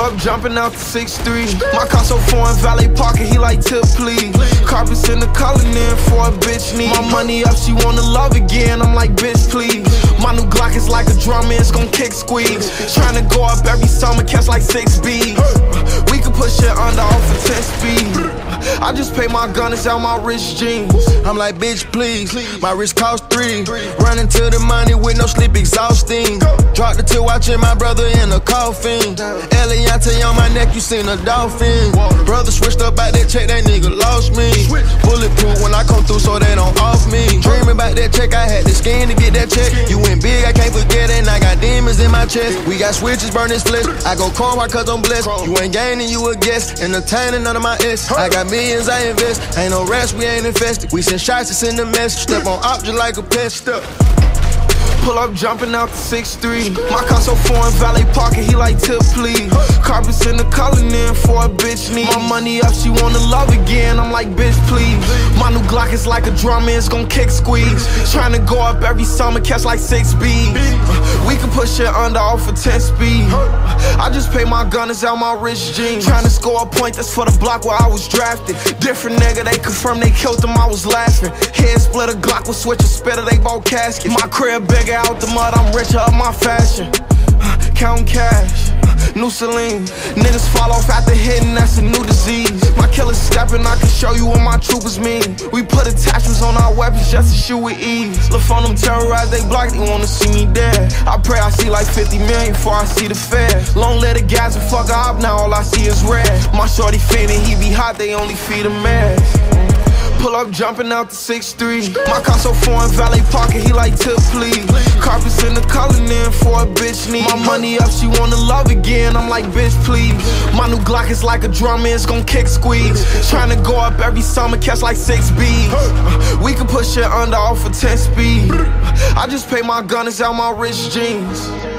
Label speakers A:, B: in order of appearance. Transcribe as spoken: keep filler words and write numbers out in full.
A: up jumping out the six three. My car so foreign, valet parking, he like tip please. Carpets in the color in for a bitch need. My money up, she wanna love again, I'm like bitch please. My new Glock is like a drum, it's gon' kick squeeze. Tryna go up every summer, catch like six B's. We can push it under off for ten speed. I just pay my gun, it's out my wrist jeans.
B: I'm like, bitch, please. My wrist cost three. Running to the money with no sleep, exhausting. Dropped the two, watching my brother in a coffin. Eliante on my neck, you seen a dolphin. Brother switched up out that check, that nigga lost me. Bulletproof when I come through, so they don't off me. Dreaming about that check, I had the skin to get that check. You went big, I can't forget it, and I got demons in my chest. We got switches, burn this flesh. I go car why cause I'm blessed. You ain't gaining, you a guest. Entertaining none of my S. I got millions, I invest. Ain't no rest, we ain't infested. We send shots, it's in the mess. Step on op just like a pest. Step.
A: Pull up jumping out the six three. My car so foreign, valet parking, he like tip please. Carpets in the color in for a bitch need. My money up, she wanna love again, I'm like bitch please. My new Glock is like a drum, it's gon' kick squeeze. Tryna go up every summer, catch like six B's. We can push it under off for ten speed. I just pay my gun, it's out my wrist jeans. Tryna score a point, that's for the block where I was drafted. Different nigga, they confirmed they killed him, I was laughing. Head split, a Glock with switch, a spitter, they both caskets. My crib bigger out the mud, I'm richer up my fashion. Counting cash, new Celine. Niggas fall off after hitting, that's a new disease. My killer's stepping, I can show you what my troopers mean. We put attachments on our weapons just to shoot with ease. Look on them terrorize they block, they wanna see me dead. I pray I see like fifty million before I see the fed. Long let the guys and fuck up, now all I see is red. My shorty fainting, he be hot, they only feed him mad. Pull up jumping out the six three. My car so foreign, valet parking, he like tip please. Carpets in the color in for a bitch need. My money up, she wanna love again, I'm like bitch please. My new Glock is like a drum, it's gon' kick squeeze. Tryna go up every summer, catch like six B's. We can push it under off for ten speed. I just pay my gun, it's out my wrist jeans.